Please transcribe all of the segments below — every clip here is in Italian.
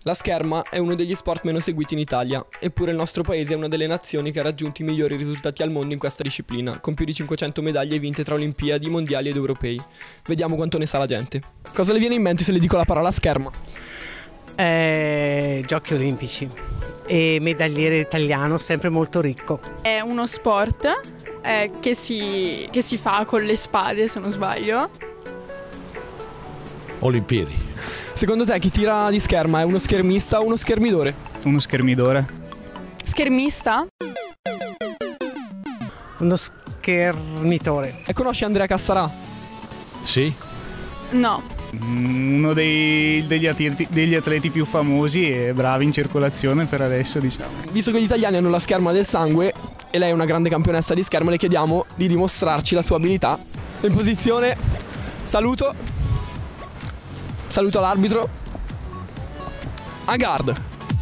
La scherma è uno degli sport meno seguiti in Italia, eppure il nostro paese è una delle nazioni che ha raggiunto i migliori risultati al mondo in questa disciplina, con più di 500 medaglie vinte tra Olimpiadi, Mondiali ed Europei. Vediamo quanto ne sa la gente. Cosa le viene in mente se le dico la parola scherma? Giochi olimpici e medagliere italiano, sempre molto ricco. È uno sport che si fa con le spade, se non sbaglio. Olimpiadi. Secondo te chi tira di scherma è uno schermista o uno schermidore? Uno schermidore. Schermista? Uno schermitore. E conosci Andrea Cassarà? Sì? No. Uno degli atleti più famosi e bravi in circolazione per adesso, diciamo. Visto che gli italiani hanno la scherma del sangue e lei è una grande campionessa di scherma, le chiediamo di dimostrarci la sua abilità. In posizione, saluto l'arbitro. A guard.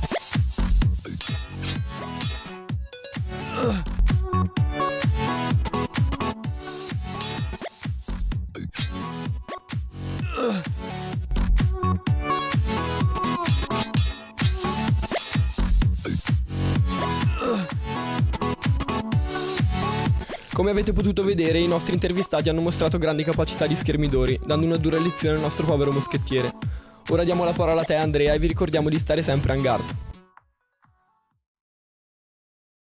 Come avete potuto vedere, i nostri intervistati hanno mostrato grandi capacità di schermidori, dando una dura lezione al nostro povero moschettiere. Ora diamo la parola a te, Andrea, e vi ricordiamo di stare sempre en garde.